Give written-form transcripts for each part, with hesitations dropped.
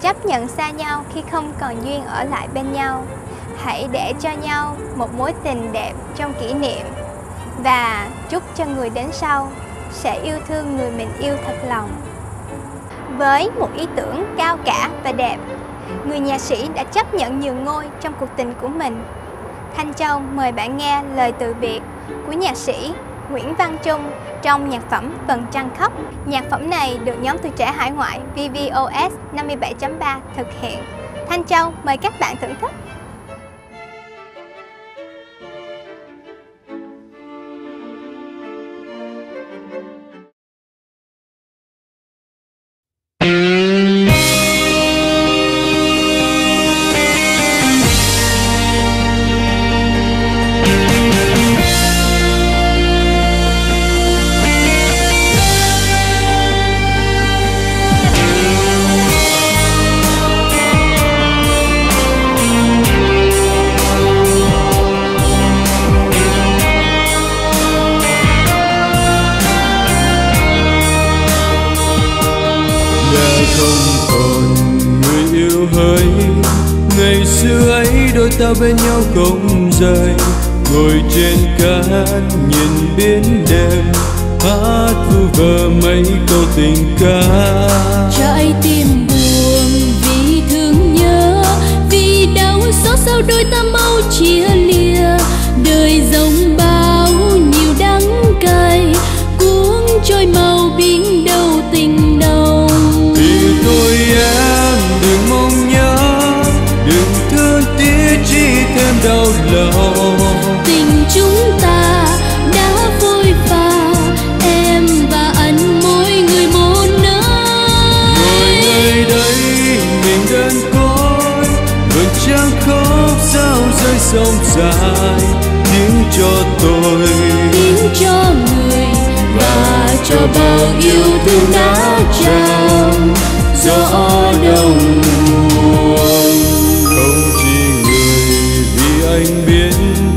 chấp nhận xa nhau khi không còn duyên ở lại bên nhau. Hãy để cho nhau một mối tình đẹp trong kỷ niệm, và chúc cho người đến sau sẽ yêu thương người mình yêu thật lòng. Với một ý tưởng cao cả và đẹp, người nhạc sĩ đã chấp nhận nhường ngôi trong cuộc tình của mình. Thanh Châu mời bạn nghe lời từ biệt của nhạc sĩ Nguyễn Văn Trung trong nhạc phẩm Tuần Trăng Khóc. Nhạc phẩm này được nhóm tuổi trẻ hải ngoại VVOS 57.3 thực hiện. Thanh Châu mời các bạn thưởng thức. Không còn người yêu hỡi, ngày xưa ấy đôi ta bên nhau không rời, ngồi trên cát nhìn biển đêm, hát vu vơ mấy câu tình ca. Trái tim buồn vì thương nhớ, vì đau xót sao đôi ta mau chia lìa. Đời dòng bao nhiêu đắng cay, cuốn trôi màu biển đâu tình nồng. Tôi em đừng mong nhớ, đừng thương tiếc chỉ thêm đau lòng. Tình chúng ta đã vội vã, em và anh mỗi người một nơi. Ngồi nơi đây mình đơn côi, vầng trăng khóc sao rơi sông dài. Tiếng cho tôi, tiếng cho người, và cho bao yêu thương đã trao gió đông buồn. không chỉ người vì anh biết,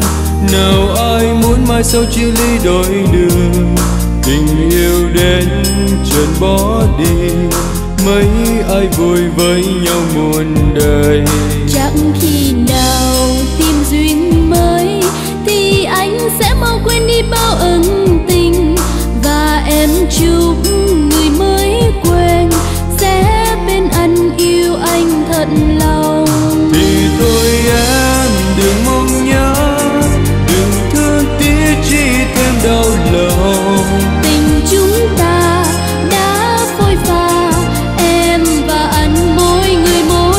nào ai muốn mai sau chia ly đôi đường. Tình yêu đến chợt bỏ đi, mấy ai vui với nhau muôn đời. Chẳng khi nào tìm duyên mới, thì anh sẽ mau quên đi bao ân tình. Và em chúc người mới quen sẽ bên anh yêu anh thật lòng. Thì tôi em đừng mong nhớ, đừng thương tiếc chỉ thêm đau lòng. Tình chúng ta đã phôi pha, em và anh mỗi người một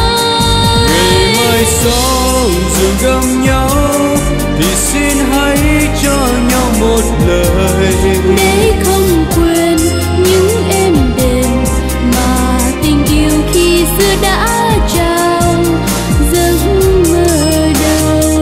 nơi. Ngày mai sau giường gầm nhau, thì xin hãy cho nhau một lời, để không quên những êm đềm mà tình yêu khi xưa đã trao giấc mơ đầu.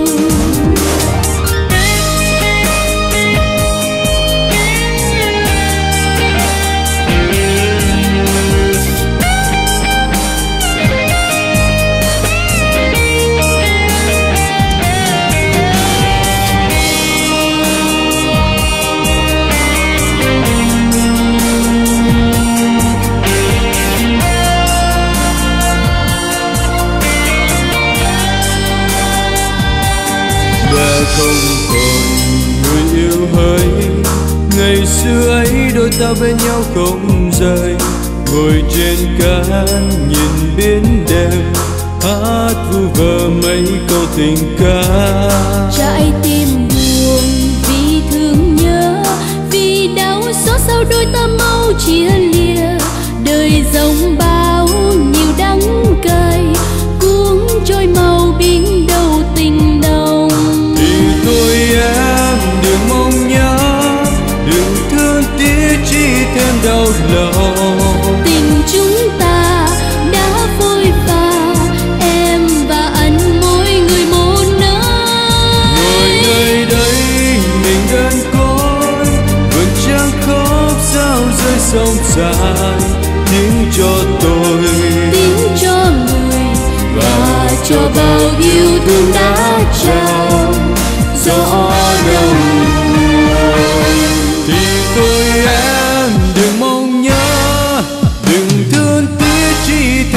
Không còn người yêu hỡi, ngày xưa ấy đôi ta bên nhau không rời, ngồi trên cát nhìn biển đêm, hát vu vơ mấy câu tình ca. Trái tim buồn vì thương nhớ, vì đau xót sao đôi ta mau chia lìa. Đời dòng bao nhiêu đắng cay, cuốn trôi màu biển đâu tình nồng. Tôi em đừng mong nhớ, đừng thương tiếc chỉ thêm đau lòng. Tình chúng ta đã vội vã, em và anh mỗi người một nơi. Ngồi nơi đây mình đơn côi, vầng trăng khóc sao rơi sông dài. Tiếng cho tôi, tiếng cho người, và cho bao yêu thương đã trao gió đông buồn. thì tôi em đừng mong nhớ, đừng thương tiếc chỉ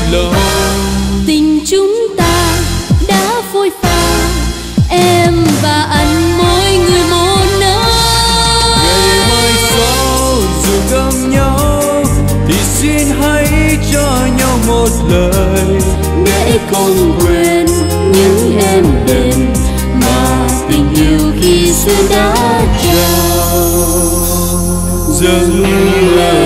lòng. Tình chúng ta đã phôi pha, em và anh mỗi người một nơi. Ngày mai sau dù gặp nhau thì xin hãy cho nhau một lời, để không quên những êm đềm mà tình yêu khi xưa đã trao. dâng lời